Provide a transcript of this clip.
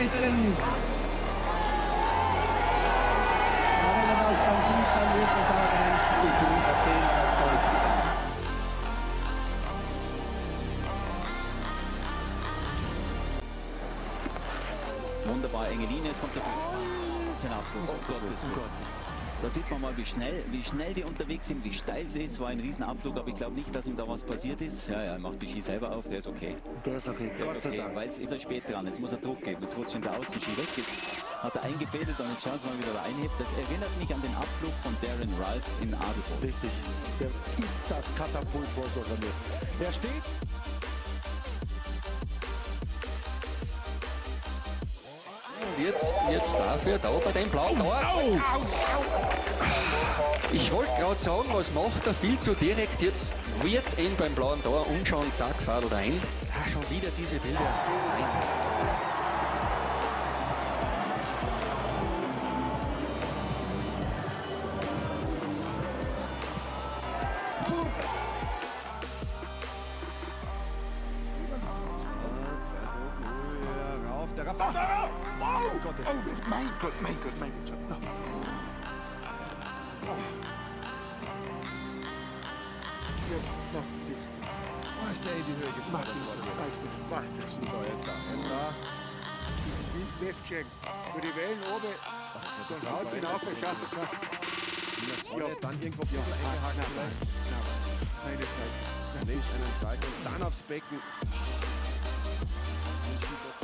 Schiedsrichterin. Aber wenn das dann nicht, dann wird es auch ein Spiel verstehen, das Deutsch. Wunderbar, enge Linie, jetzt kommt der Abflug. Oh Gott, da sieht man mal, wie schnell die unterwegs sind, wie steil sie ist. War ein Riesenabflug, aber ich glaube nicht, dass ihm da was passiert ist. Ja, er macht die Ski selber auf, der ist okay. Der ist okay, Gott sei Dank. Weil jetzt ist er spät dran, jetzt muss er Druck geben. Jetzt rutscht schon der Außenski weg, jetzt hat er eingefädelt und jetzt schauen Sie mal, wie er da einhebt. Das erinnert mich an den Abflug von Darren Ralphs in Adelboden. Richtig, der ist das Katapult vorprogrammiert. Er steht. Jetzt dafür da bei dem blauen Tor. Ich wollte gerade sagen, was macht er? Viel zu direkt. Jetzt wird's ihn beim blauen Tor und schon zack, fadelt ein. Ah, schon wieder diese Bilder. Der Rafa. Oh Gott, mein Gott. Ja, oh, ist der in die Höhe geschlagen worden. Mach das. So, er ist da. Wie ist das geschehen? Für die Wellen oben, dann haut sie auf, schafft. Ja, dann irgendwo auf die Ecke vielleicht. Nein, das halt. Links einen zweiten und dann aufs Becken.